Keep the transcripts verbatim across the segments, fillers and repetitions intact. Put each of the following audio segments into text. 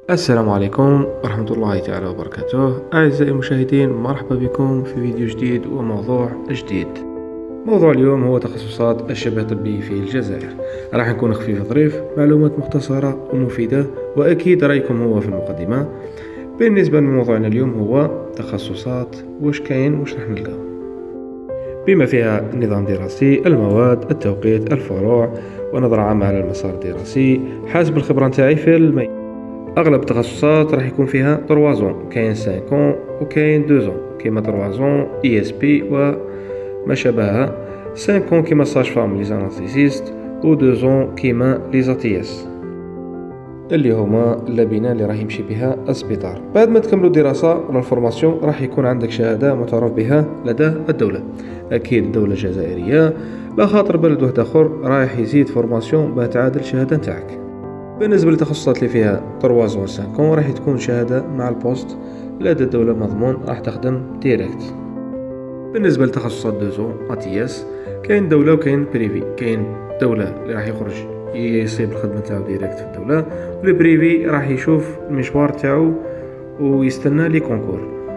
السلام عليكم ورحمة الله تعالى وبركاته. أعزائي المشاهدين، مرحبا بكم في فيديو جديد وموضوع جديد. موضوع اليوم هو تخصصات الشبه الطبي في الجزائر. راح نكون خفيف ظريف، معلومات مختصرة ومفيدة، وأكيد رأيكم هو في المقدمة. بالنسبة لموضوعنا اليوم هو تخصصات، واش كاين واش راح نلقاو، بما فيها النظام الدراسي، المواد، التوقيت، الفروع، ونظرة عامة على المسار الدراسي حسب الخبرة نتاعي في الميدان. اغلب التخصصات راح يكون فيها طروازون، كاين خمسة وكاين دوزون كيما طروازون اي اس بي وما شابهها، خمسة كيما ساج فام لي زانستيسيست، و دوزون كيما لي زاتياس اللي هما اللبنه اللي راح يمشي بها السبيطار. بعد ما تكملوا الدراسه ولا الفورماسيون راح يكون عندك شهاده معترف بها لدى الدوله، اكيد الدوله الجزائريه، لا خاطر بلد واحد اخر رايح يزيد فورماسيون باه تعادل الشهاده نتاعك. بالنسبة للتخصصات اللي فيها طروازون وسانكون راح تكون شهادة مع البوست لدى الدولة مضمون، راح تخدم ديريكت. بالنسبة لتخصصات دوزون اتياس، كاين دولة وكاين بريفي. كاين دولة اللي راح يخرج يصيب الخدمة تاعو ديريكت في الدولة، والبريفي راح يشوف المشوار تاعو ويستنى لي كونكور.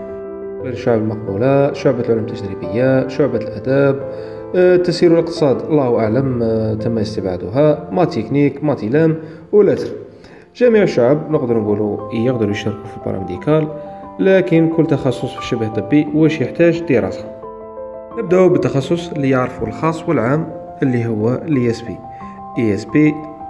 الشعب المقبولة، شعبة العلوم التجريبية، شعبة الأداب، التسيير والاقتصاد الله أعلم تم استبعادها، ما تكنيك، ما تيلام ولاتر. جميع الشعب نقدر نقولوا يقدروا يشاركوا في الباراميديكال، لكن كل تخصص في الشبه الطبي واش يحتاج دراسة. نبداو بالتخصص اللي يعرفوا الخاص والعام اللي هو الاي اس بي. اي اس بي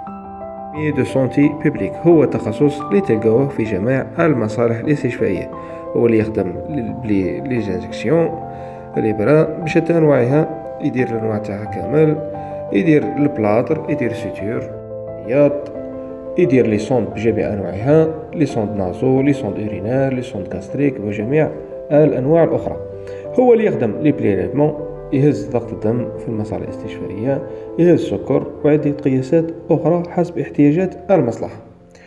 مي دو سونتي بيبليك هو التخصص اللي تلقاوه في جميع المصالح الاستشفائية. هو اللي يخدم لي ليجانجكسيون الابره بشتى انواعها، يدير الانواع تاعها كامل، يدير البلاطر، يدير سوتور، ياط، يدير لي سوند بجميع انواعها، لي سوند نازو، لي سوند اورينير، لي سوند كاستريك وجميع الانواع الاخرى. هو اللي يخدم لي بريليفمون، يهز ضغط الدم في المصالح الاستشفائيه، يهز السكر وعده قياسات اخرى حسب احتياجات المصلحه.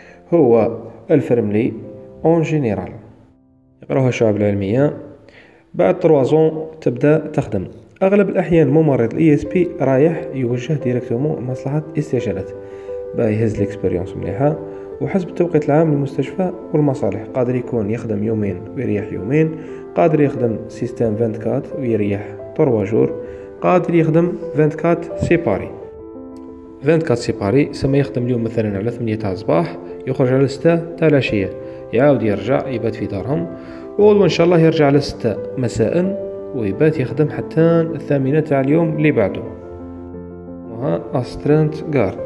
هو الفرملي اون جينيرال، يقراوها الشعب العلميه. بعد تروازون تبدا تخدم. اغلب الاحيان ممرض الاي اس بي رايح يوجه ديريكتومون مصلحه استشارات باه يهز ليكسبيريونس مليحه، وحسب التوقيت العام للمستشفى والمصالح قادر يكون يخدم يومين ويريح يومين، قادر يخدم سيستم أربعة وعشرين ويريح ثلاثة جور، قادر يخدم أربعة وعشرين سيباري. أربعة وعشرين سيباري سما يخدم اليوم مثلا على ثمانية تاع الصباح، يخرج على ستة تاع العشيه، يعاود يرجع يبات في دارهم، وغدوة ان شاء الله يرجع على ستة مساء ويبات يخدم حتى الثامنة تاع اليوم اللي بعده. وها استرنت غارد،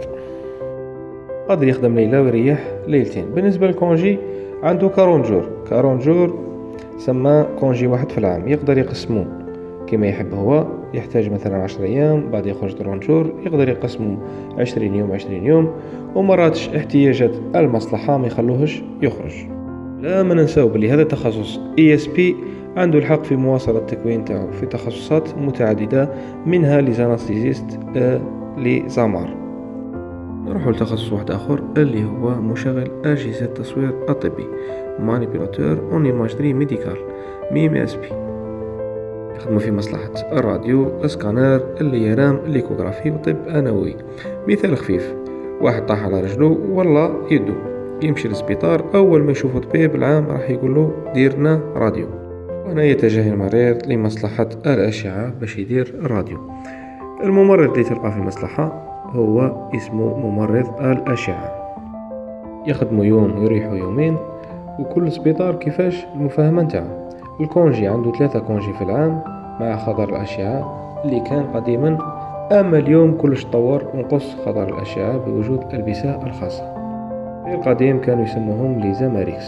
قادر يخدم ليلة ويريح ليلتين. بالنسبة للكونجي عنده أربعين جور. أربعين جور سما كونجي واحد في العام، يقدر يقسمو كما يحب هو. يحتاج مثلا عشرة ايام، بعد يخرج أربعين جور، يقدر يقسمو عشرين يوم عشرين يوم، ومرات احتياجات المصلحة ما يخلوهش يخرج. لا ما ننساو بلي هذا التخصص اي اس بي عنده الحق في مواصلة التكوين تاعو في تخصصات متعددة، منها لزانستيزيست آه لزامار. نروحو لتخصص واحد اخر اللي هو مشغل اجهزة التصوير الطبي، مانيبيولاتور اون ايماجري ميديكال، ميم اس بي. يخدموا في مصلحة الراديو، السكانر، الليرام، الليكوغرافي وطب انوي. مثال خفيف، واحد طاح على رجله والله يدو، يمشي للسبيطار، اول ما يشوفه طبيب العام راح يقول له ديرنا راديو، وهنا يتجه المريض لمصلحة الاشعة باش يدير الراديو. الممرض اللي تلقى في المصلحة هو اسمه ممرض الاشعة، يخدموا يوم ويريحوا يومين، وكل سبيطار كيفاش المفاهمة نتاعو. الكونجي عنده ثلاثة كونجي في العام مع خضر الاشعة اللي كان قديما، اما اليوم كلش تطور ونقص خضر الاشعة بوجود البسة الخاصة. في القديم كانوا يسموهم لي زاماريكس.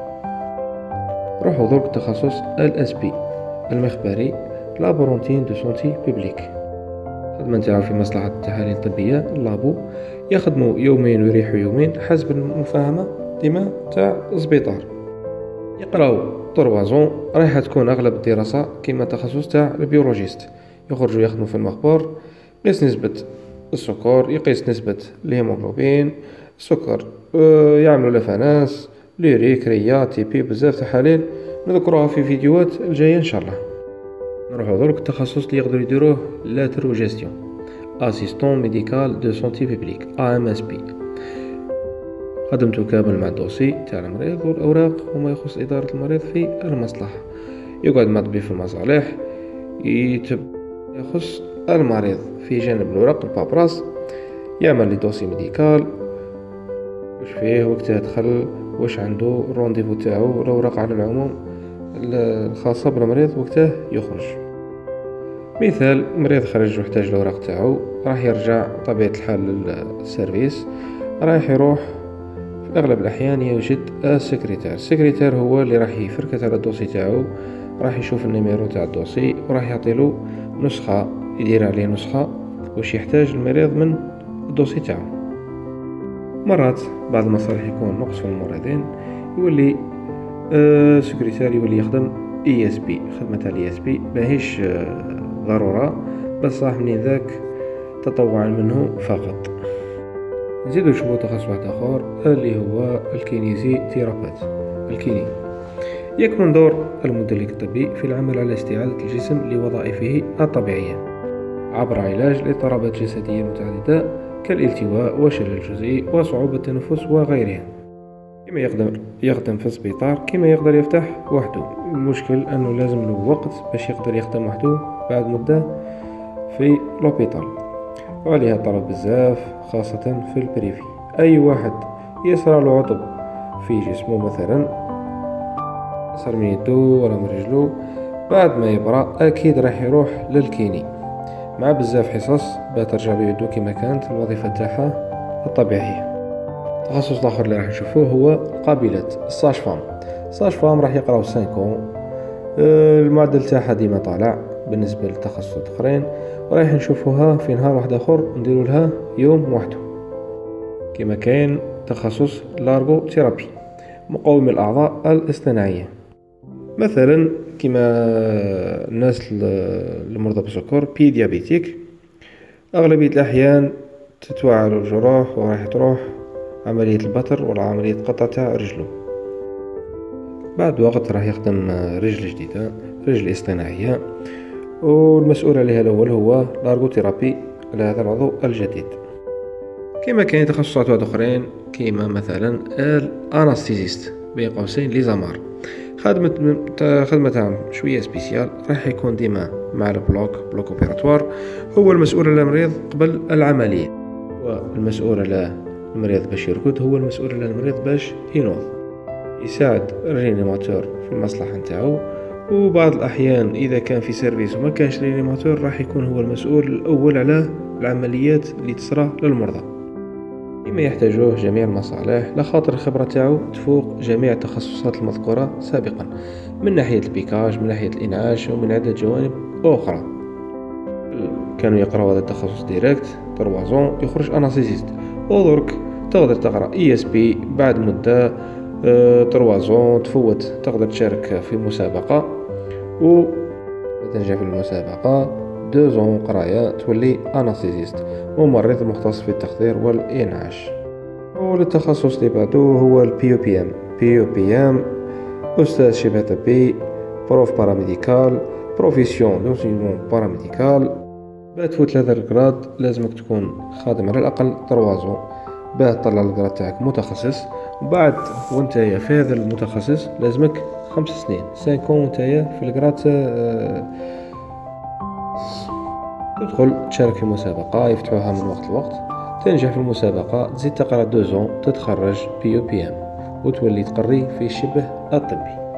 روحوا درك تخصص الاس بي المخبري، لابورونتين دو سونتي بيبليك. خدمة نتاعو في مصلحة التحاليل الطبية، اللابو، يخدموا يومين ويريحوا يومين حسب المفاهمة ديما تاع السبيطار. يقراو طروازون، رايحة تكون اغلب الدراسة كيما تخصص تاع البيولوجيست، يخرجوا يخدموا في المخبر، يقيس نسبة السكر، يقيس نسبة الهيموغلوبين، السكر، أه يعملوا لفناس، ليريك، ريا، تيبي، بزاف تحاليل نذكروها في فيديوهات الجاية ان شاء الله. نروحو درك التخصص اللي يقدروا يديروه لاتر و جيستيون، اسيستون ميديكال دو سونتي بيبليك، ا ام اس بي. خدمته كامل مع الدوسي تاع المريض والأوراق وما يخص إدارة المريض في المصلحة. يقعد مع طبيب في المصالح يتب يخص المريض في جانب الورق البابراس، يعمل لي دوسي ميديكال واش فيه، وقتها دخل، واش عنده، الرونديفو تاعو، الأوراق على العموم الخاصة بالمريض، وقتها يخرج. مثال مريض خرج واحتاج الأوراق تاعو، راح يرجع طبيعة الحال للسيرفيس، رايح يروح في أغلب الأحيان يوجد السكرتير. السكرتير هو اللي راح يفركت على الدوسي تاعو، راح يشوف النيميرو تاع الدوسي وراح يعطيلو نسخة يدير عليه نسخة واش يحتاج المريض من الدوسي تاعو. مرات بعض المصالح يكون نقص في الممرضين، يولي آه سكرتير يولي يخدم اي اس بي. خدمة تاع الاي اس بي ماهيش آه ضرورة، بصح منين ذاك تطوعا منه فقط. نزيدو نشوفو تخصص واحد اخر اللي هو الكينيزي ثيرابيت. الكيني يكمن دور المدلك الطبي في العمل على استعادة الجسم لوظائفه الطبيعية عبر علاج الاضطرابات الجسدية المتعددة كالالتواء وشلل الجزئي وصعوبة التنفس وغيرها. كما يقدر يخدم في السبيطار كما يقدر يفتح وحده. المشكل انه لازم له وقت باش يقدر يخدم وحده بعد مدة في لوبيتال، وعليها طلب بزاف خاصة في البريفي. اي واحد يصرى له عطب في جسمه مثلا، صار من يدو ولا من رجلو، بعد ما يبرى اكيد راح يروح للكيني مع بزاف حصص باش ترجع له يدو كما كانت الوظيفة تاعها الطبيعية. التخصص الاخر اللي راح نشوفوه هو قابلة الساج فام. الساج فام راح يقراو خمسة المعدل تاعها ديما طالع بالنسبة للتخصصات الاخرين، ورايح نشوفوها في نهار واحد اخر نديرو لها يوم وحده. كما كاين تخصص لارغو ثيرابي مقاوم الاعضاء الاصطناعية، مثلا كما الناس المرضى بالسكر بي ديابيتيك، اغلبية الاحيان تتوعر الجروح وراح تروح عملية البتر ولا عملية قطع تاع رجله. بعد وقت راح يخدم رجل جديدة، رجل اصطناعية، والمسؤول عليها الأول هو الأرغوثيرابي على هذا العضو الجديد. كما كاين تخصصات واحد أخرين كيما مثلا الأنستيزيست بين قوسين ليزامار، خدمة خدمة تاعهم شوية سبيسيال، راح يكون ديما مع البلوك بلوك اوبيراتوار، هو المسؤول على المريض قبل العملية، والمسؤول على المريض باش يرقد، هو المسؤول على المريض باش ينوض، يساعد الرينيماتور في المصلحة نتاعو. وبعض الأحيان إذا كان في سيرفيس وما كانش رينيماتور راح يكون هو المسؤول الأول على العمليات اللي تصرى للمرضى، كما يحتاجوه جميع المصالح، لخاطر الخبرة تاعو تفوق جميع التخصصات المذكورة سابقا من ناحية البيكاج، من ناحية الإنعاش، ومن عدة جوانب أخرى. كانوا يقراوا هذا التخصص ديريكت تروازون يخرج أنستيزيست، ودرك تقدر تقرأ اي اس بي بعد مدة تروازون تفوت، تقدر تشارك في مسابقة و تنجح في المسابقة دوزون قراية تولي أنستيزيست، ممرض مختص في التخدير والإنعاش. والتخصص اللي بعدو هو البي او بي ام. بي او بي ام أستاذ شبه طبي، بروف باراميديكال، بروفيسيون دوسيمون باراميديكال. بعد تفوت لهذا الجراد لازمك تكون خادم على الأقل تروازون باه تطلع الجراد تاعك متخصص. وبعد وانتايا في هذا المتخصص لازمك خمس سنين سانكون وانتايا في الجراد تدخل تشارك في مسابقة يفتحوها من وقت لوقت، تنجح في المسابقة تزيد تقرا دوزون تتخرج بي او بي ام وتولي تقري في الشبه الطبي.